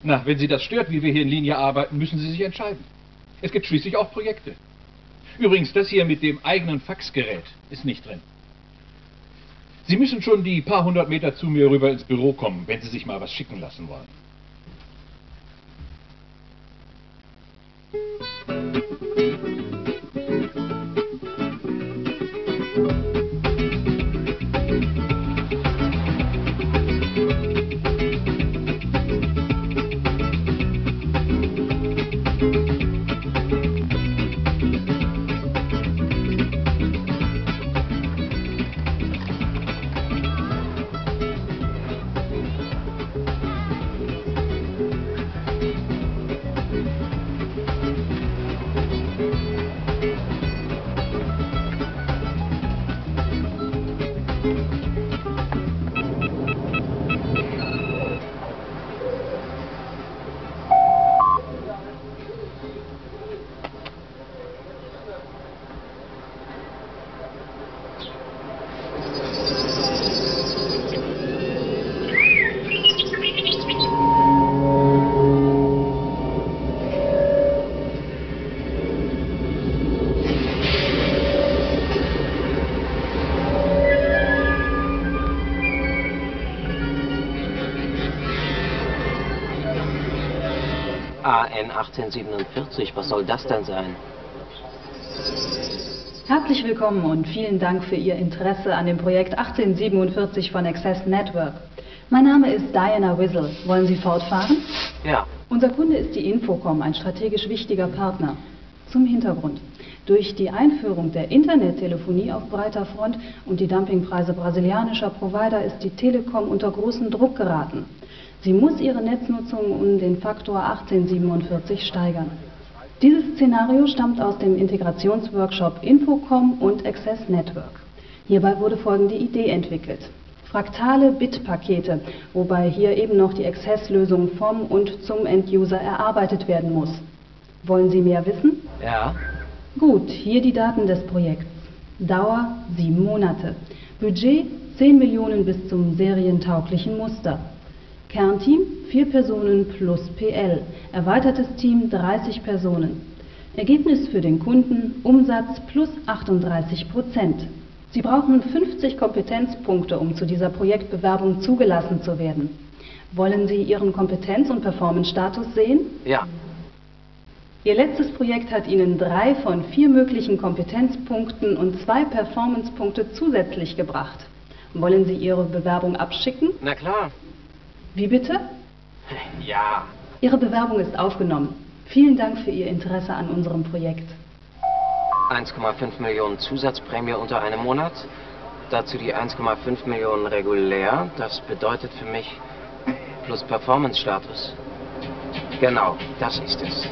Na, wenn Sie das stört, wie wir hier in Linie arbeiten, müssen Sie sich entscheiden. Es gibt schließlich auch Projekte. Übrigens, das hier mit dem eigenen Faxgerät ist nicht drin. Sie müssen schon die paar hundert Meter zu mir rüber ins Büro kommen, wenn Sie sich mal was schicken lassen wollen. AN 1847, was soll das denn sein? Herzlich willkommen und vielen Dank für Ihr Interesse an dem Projekt 1847 von Access Network. Mein Name ist Diana Wizzle. Wollen Sie fortfahren? Ja. Unser Kunde ist die Infocom, ein strategisch wichtiger Partner. Zum Hintergrund. Durch die Einführung der Internettelefonie auf breiter Front und die Dumpingpreise brasilianischer Provider ist die Telekom unter großen Druck geraten. Sie muss ihre Netznutzung um den Faktor 1847 steigern. Dieses Szenario stammt aus dem Integrationsworkshop Infocom und Access Network. Hierbei wurde folgende Idee entwickelt. Fraktale Bitpakete, wobei hier eben noch die Access-Lösung vom und zum End-User erarbeitet werden muss. Wollen Sie mehr wissen? Ja. Gut, hier die Daten des Projekts. Dauer 7 Monate. Budget 10 Millionen bis zum serientauglichen Muster. Kernteam 4 Personen plus PL. Erweitertes Team 30 Personen. Ergebnis für den Kunden Umsatz plus 38%. Sie brauchen 50 Kompetenzpunkte, um zu dieser Projektbewerbung zugelassen zu werden. Wollen Sie Ihren Kompetenz- und Performance-Status sehen? Ja. Ihr letztes Projekt hat Ihnen 3 von 4 möglichen Kompetenzpunkten und 2 Performance-Punkte zusätzlich gebracht. Wollen Sie Ihre Bewerbung abschicken? Na klar. Wie bitte? Ja. Ihre Bewerbung ist aufgenommen. Vielen Dank für Ihr Interesse an unserem Projekt. 1,5 Millionen Zusatzprämie unter einem Monat. Dazu die 1,5 Millionen regulär. Das bedeutet für mich plus Performance-Status. Genau, das ist es.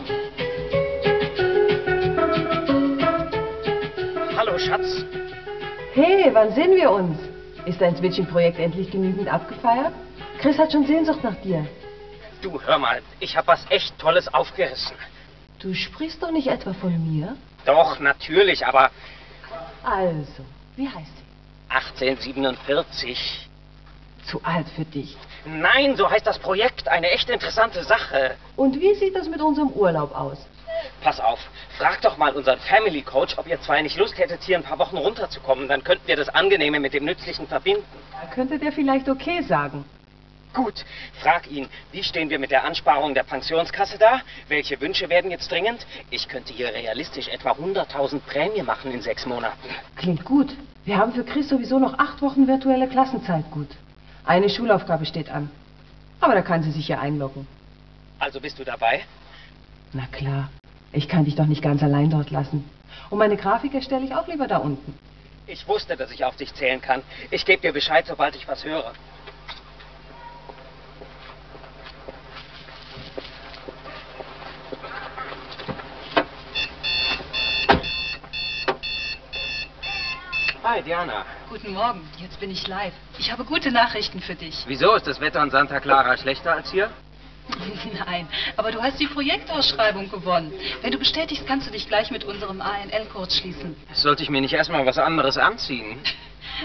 Hallo, Schatz. Hey, wann sehen wir uns? Ist dein Switching-Projekt endlich genügend abgefeiert? Chris hat schon Sehnsucht nach dir. Du, hör mal, ich habe was echt Tolles aufgerissen. Du sprichst doch nicht etwa von mir? Doch, natürlich, aber Also, wie heißt sie? 1847. Zu alt für dich. Nein, so heißt das Projekt. Eine echt interessante Sache. Und wie sieht das mit unserem Urlaub aus? Pass auf, frag doch mal unseren Family Coach, ob ihr zwei nicht Lust hättet, hier ein paar Wochen runterzukommen. Dann könnten wir das Angenehme mit dem Nützlichen verbinden. Da könnte der vielleicht okay sagen. Gut, frag ihn, wie stehen wir mit der Ansparung der Pensionskasse da? Welche Wünsche werden jetzt dringend? Ich könnte hier realistisch etwa 100.000 Prämie machen in 6 Monaten. Klingt gut. Wir haben für Chris sowieso noch 8 Wochen virtuelle Klassenzeit gut. Eine Schulaufgabe steht an. Aber da kann sie sich ja einloggen. Also bist du dabei? Na klar. Ich kann dich doch nicht ganz allein dort lassen. Und meine Grafik erstelle ich auch lieber da unten. Ich wusste, dass ich auf dich zählen kann. Ich gebe dir Bescheid, sobald ich was höre. Hi, Diana. Guten Morgen, jetzt bin ich live. Ich habe gute Nachrichten für dich. Wieso ist das Wetter in Santa Clara schlechter als hier? Nein, aber du hast die Projektausschreibung gewonnen. Wenn du bestätigst, kannst du dich gleich mit unserem ANL-Kurs schließen. Sollte ich mir nicht erstmal was anderes anziehen?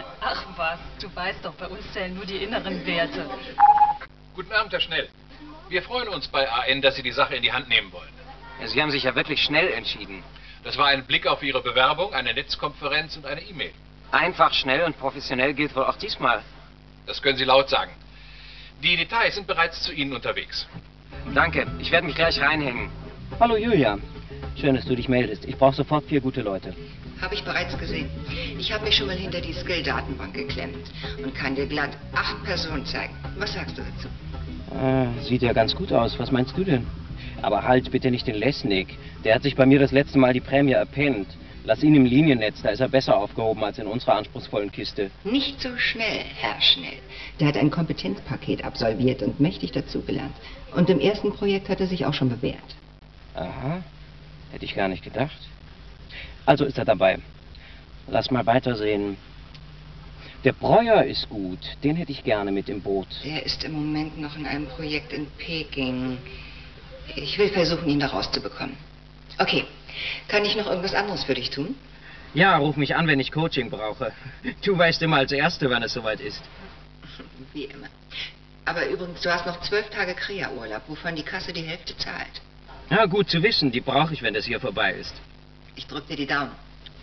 Ach was, du weißt doch, bei uns zählen nur die inneren Werte. Guten Abend, Herr Schnell. Wir freuen uns bei AN, dass Sie die Sache in die Hand nehmen wollen. Ja, Sie haben sich ja wirklich schnell entschieden. Das war ein Blick auf Ihre Bewerbung, eine Netzkonferenz und eine E-Mail. Einfach, schnell und professionell gilt wohl auch diesmal. Das können Sie laut sagen. Die Details sind bereits zu Ihnen unterwegs. Danke, ich werde mich gleich reinhängen. Hallo Julia. Schön, dass du dich meldest. Ich brauche sofort 4 gute Leute. Habe ich bereits gesehen. Ich habe mich schon mal hinter die Skill-Datenbank geklemmt und kann dir glatt 8 Personen zeigen. Was sagst du dazu? Sieht ja ganz gut aus. Was meinst du denn? Aber halt bitte nicht den Lesnick. Der hat sich bei mir das letzte Mal die Prämie erpennt. Lass ihn im Liniennetz, da ist er besser aufgehoben als in unserer anspruchsvollen Kiste. Nicht so schnell, Herr Schnell. Der hat ein Kompetenzpaket absolviert und mächtig dazugelernt. Und im ersten Projekt hat er sich auch schon bewährt. Aha, hätte ich gar nicht gedacht. Also ist er dabei. Lass mal weitersehen. Der Breuer ist gut, den hätte ich gerne mit im Boot. Der ist im Moment noch in einem Projekt in Peking. Ich will versuchen, ihn da rauszubekommen. Okay, kann ich noch irgendwas anderes für dich tun? Ja, ruf mich an, wenn ich Coaching brauche. Du weißt immer als Erste, wann es soweit ist. Wie immer. Aber übrigens, du hast noch 12 Tage Krea-Urlaub, wovon die Kasse die Hälfte zahlt. Ja, gut zu wissen, die brauche ich, wenn das hier vorbei ist. Ich drück dir die Daumen.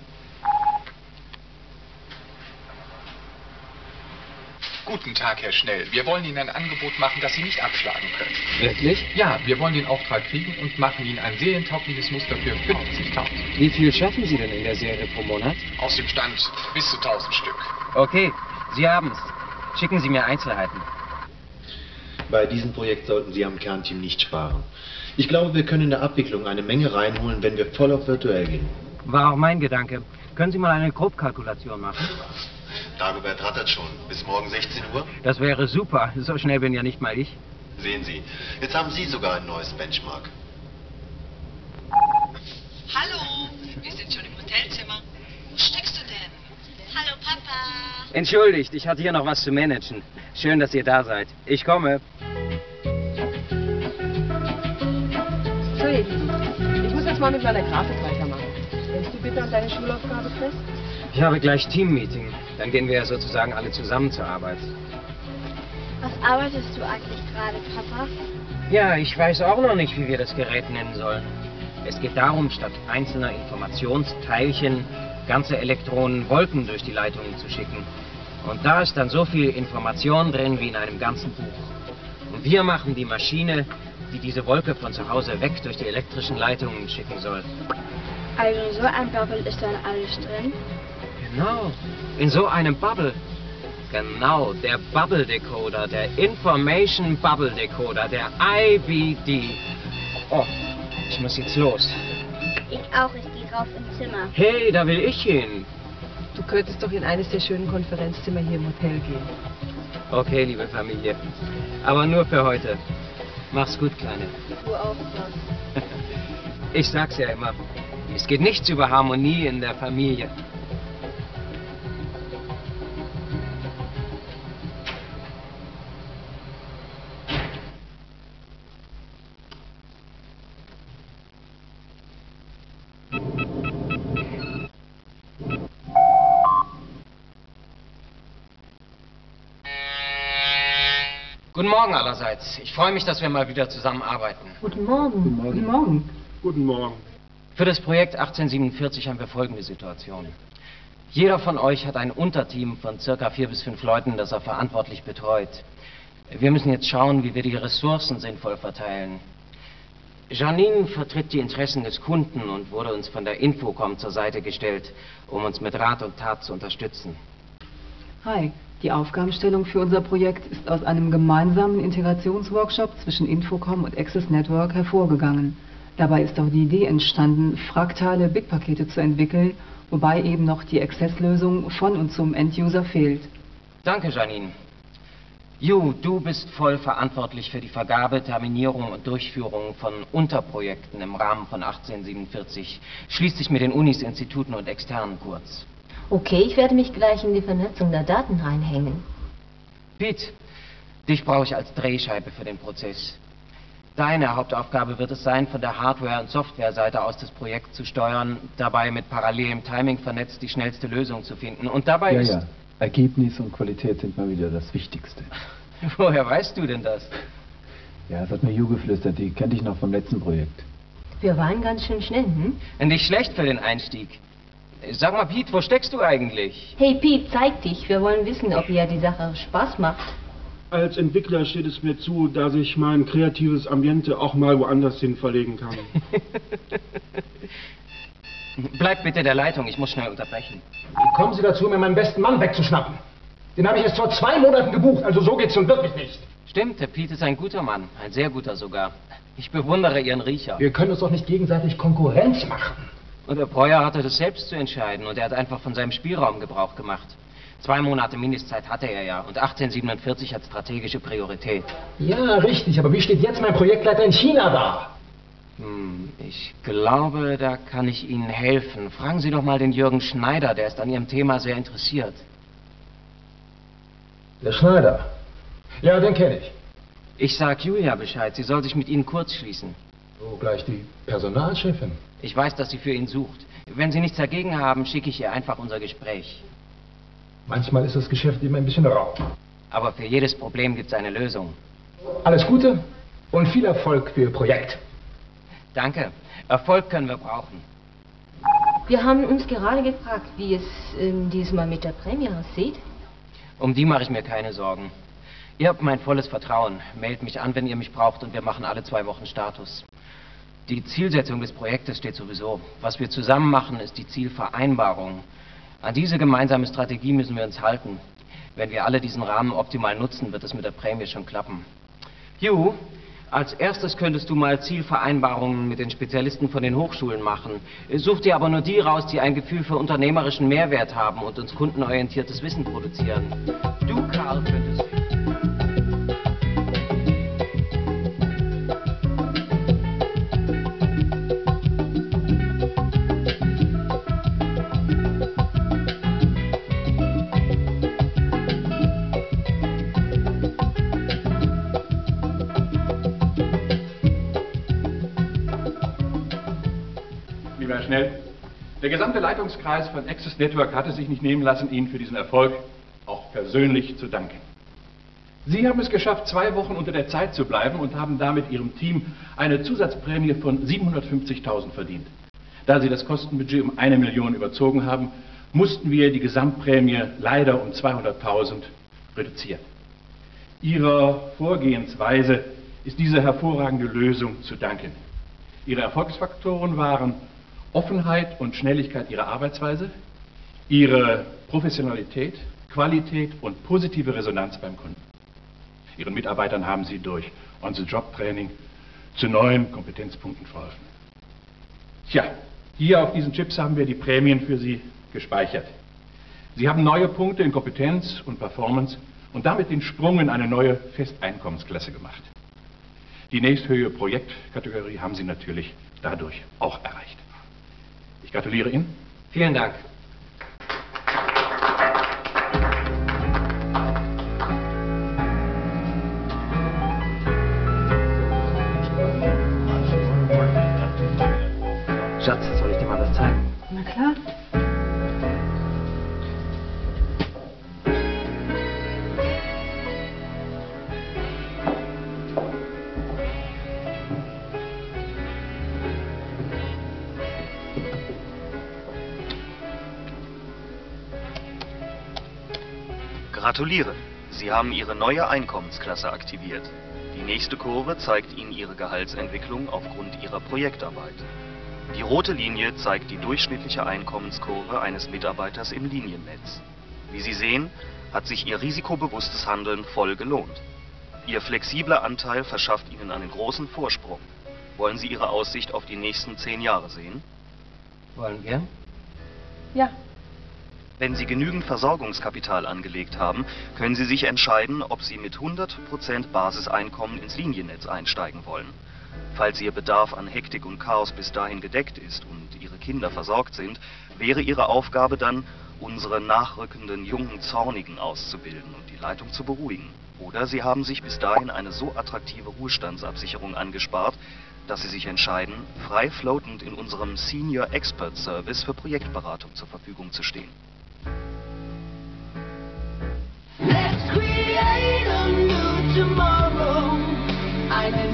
Guten Tag, Herr Schnell. Wir wollen Ihnen ein Angebot machen, das Sie nicht abschlagen können. Wirklich? Ja, wir wollen den Auftrag kriegen und machen Ihnen ein serientaugliches Muster für 50.000. Wie viel schaffen Sie denn in der Serie pro Monat? Aus dem Stand bis zu 1.000 Stück. Okay, Sie haben's. Schicken Sie mir Einzelheiten. Bei diesem Projekt sollten Sie am Kernteam nicht sparen. Ich glaube, wir können in der Abwicklung eine Menge reinholen, wenn wir voll auf virtuell gehen. War auch mein Gedanke. Können Sie mal eine Grobkalkulation machen? Dagobert rattert schon. Bis morgen 16 Uhr? Das wäre super. So schnell bin ja nicht mal ich. Sehen Sie, jetzt haben Sie sogar ein neues Benchmark. Hallo, wir sind schon im Hotelzimmer. Wo steckst du denn? Hallo, Papa. Entschuldigt, ich hatte hier noch was zu managen. Schön, dass ihr da seid. Ich komme. So, ihr Lieben, ich muss jetzt mal mit meiner Grafik weitermachen. Hältst du bitte an deine Schulaufgabe fest? Ich habe gleich Teammeeting. Dann gehen wir ja sozusagen alle zusammen zur Arbeit. Was arbeitest du eigentlich gerade, Papa? Ja, ich weiß auch noch nicht, wie wir das Gerät nennen sollen. Es geht darum, statt einzelner Informationsteilchen ganze Elektronen Wolken durch die Leitungen zu schicken. Und da ist dann so viel Information drin wie in einem ganzen Buch. Und wir machen die Maschine, die diese Wolke von zu Hause weg durch die elektrischen Leitungen schicken soll. Also so ein Bubble ist dann alles drin? Genau, in so einem Bubble. Genau, der Bubble Decoder, der Information Bubble Decoder, der IBD. Oh, ich muss jetzt los. Ich auch, ich gehe rauf ins Zimmer. Hey, da will ich hin. Du könntest doch in eines der schönen Konferenzzimmer hier im Hotel gehen. Okay, liebe Familie. Aber nur für heute. Mach's gut, Kleine. Du auch, Gott. Ich sag's ja immer. Es geht nichts über Harmonie in der Familie. Guten Morgen allerseits. Ich freue mich, dass wir mal wieder zusammenarbeiten. Guten Morgen. Guten Morgen. Guten Morgen. Für das Projekt 1847 haben wir folgende Situation. Jeder von euch hat ein Unterteam von circa 4 bis 5 Leuten, das er verantwortlich betreut. Wir müssen jetzt schauen, wie wir die Ressourcen sinnvoll verteilen. Janine vertritt die Interessen des Kunden und wurde uns von der Infocom zur Seite gestellt, um uns mit Rat und Tat zu unterstützen. Hi, die Aufgabenstellung für unser Projekt ist aus einem gemeinsamen Integrationsworkshop zwischen Infocom und Access Network hervorgegangen. Dabei ist auch die Idee entstanden, fraktale Bitpakete zu entwickeln, wobei eben noch die Access-Lösung von und zum End-User fehlt. Danke, Janine. Ju, du bist voll verantwortlich für die Vergabe, Terminierung und Durchführung von Unterprojekten im Rahmen von 1847. Schließt dich mit den Unis, Instituten und Externen kurz. Okay, ich werde mich gleich in die Vernetzung der Daten reinhängen. Pete, dich brauche ich als Drehscheibe für den Prozess. Deine Hauptaufgabe wird es sein, von der Hardware- und Softwareseite aus das Projekt zu steuern, dabei mit parallelem Timing vernetzt die schnellste Lösung zu finden. Und dabei ist... Ja, Ergebnis und Qualität sind mal wieder das Wichtigste. Woher weißt du denn das? Ja, das hat mir Hugh geflüstert. Die kannte ich noch vom letzten Projekt. Wir waren ganz schön schnell, hm? Nicht schlecht für den Einstieg. Sag mal, Pete, wo steckst du eigentlich? Hey Pete, zeig dich. Wir wollen wissen, ob dir die Sache Spaß macht. Als Entwickler steht es mir zu, dass ich mein kreatives Ambiente auch mal woanders hin verlegen kann. Bleib bitte der Leitung, ich muss schnell unterbrechen. Wie kommen Sie dazu, mir meinen besten Mann wegzuschnappen? Den habe ich erst vor 2 Monaten gebucht, also so geht's nun wirklich nicht. Stimmt, der Pete ist ein guter Mann, ein sehr guter sogar. Ich bewundere Ihren Riecher. Wir können uns doch nicht gegenseitig Konkurrenz machen. Und der Breuer hatte das selbst zu entscheiden und er hat einfach von seinem Spielraum Gebrauch gemacht. 2 Monate Mindestzeit hatte er ja und 1847 hat strategische Priorität. Ja, richtig, aber wie steht jetzt mein Projektleiter in China da? Ich glaube, da kann ich Ihnen helfen. Fragen Sie doch mal den Jürgen Schneider, der ist an Ihrem Thema sehr interessiert. Der Schneider? Ja, den kenne ich. Ich sag Julia Bescheid, sie soll sich mit Ihnen kurz schließen. So, gleich die Personalchefin. Ich weiß, dass sie für ihn sucht. Wenn Sie nichts dagegen haben, schicke ich ihr einfach unser Gespräch. Manchmal ist das Geschäft immer ein bisschen rau. Aber für jedes Problem gibt es eine Lösung. Alles Gute und viel Erfolg für Ihr Projekt. Danke. Erfolg können wir brauchen. Wir haben uns gerade gefragt, wie es diesmal mit der Prämie aussieht. Um die mache ich mir keine Sorgen. Ihr habt mein volles Vertrauen. Meldet mich an, wenn ihr mich braucht und wir machen alle 2 Wochen Status. Die Zielsetzung des Projektes steht sowieso. Was wir zusammen machen, ist die Zielvereinbarung. An diese gemeinsame Strategie müssen wir uns halten. Wenn wir alle diesen Rahmen optimal nutzen, wird es mit der Prämie schon klappen. Hugh, als erstes könntest du mal Zielvereinbarungen mit den Spezialisten von den Hochschulen machen. Such dir aber nur die raus, die ein Gefühl für unternehmerischen Mehrwert haben und uns kundenorientiertes Wissen produzieren. Du, Karl, könntest... Schnell. Der gesamte Leitungskreis von Access Network hatte sich nicht nehmen lassen, Ihnen für diesen Erfolg auch persönlich zu danken. Sie haben es geschafft, 2 Wochen unter der Zeit zu bleiben und haben damit Ihrem Team eine Zusatzprämie von 750.000 verdient. Da Sie das Kostenbudget um 1 Million überzogen haben, mussten wir die Gesamtprämie leider um 200.000 reduzieren. Ihrer Vorgehensweise ist diese hervorragende Lösung zu danken. Ihre Erfolgsfaktoren waren Offenheit und Schnelligkeit Ihrer Arbeitsweise, Ihre Professionalität, Qualität und positive Resonanz beim Kunden. Ihren Mitarbeitern haben Sie durch On-the-Job-Training zu neuen Kompetenzpunkten verholfen. Tja, hier auf diesen Chips haben wir die Prämien für Sie gespeichert. Sie haben neue Punkte in Kompetenz und Performance und damit den Sprung in eine neue Festeinkommensklasse gemacht. Die nächsthöhere Projektkategorie haben Sie natürlich dadurch auch erreicht. Ich gratuliere Ihnen. Vielen Dank. Schatz, soll ich dir mal was zeigen? Na klar. Gratuliere! Sie haben Ihre neue Einkommensklasse aktiviert. Die nächste Kurve zeigt Ihnen Ihre Gehaltsentwicklung aufgrund Ihrer Projektarbeit. Die rote Linie zeigt die durchschnittliche Einkommenskurve eines Mitarbeiters im Liniennetz. Wie Sie sehen, hat sich Ihr risikobewusstes Handeln voll gelohnt. Ihr flexibler Anteil verschafft Ihnen einen großen Vorsprung. Wollen Sie Ihre Aussicht auf die nächsten 10 Jahre sehen? Wollen wir? Ja. Wenn Sie genügend Versorgungskapital angelegt haben, können Sie sich entscheiden, ob Sie mit 100% Basiseinkommen ins Liniennetz einsteigen wollen. Falls Ihr Bedarf an Hektik und Chaos bis dahin gedeckt ist und Ihre Kinder versorgt sind, wäre Ihre Aufgabe dann, unsere nachrückenden jungen Zornigen auszubilden und die Leitung zu beruhigen. Oder Sie haben sich bis dahin eine so attraktive Ruhestandsabsicherung angespart, dass Sie sich entscheiden, frei floatend in unserem Senior Expert Service für Projektberatung zur Verfügung zu stehen. Let's create a new tomorrow.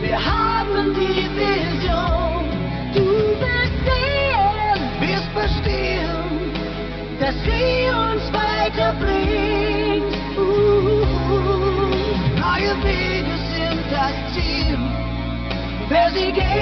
Wir haben die Vision. Du wirst sehen, wirst verstehen, dass sie uns weiterbringt. Neue Wege sind das Ziel. Wer sie geht,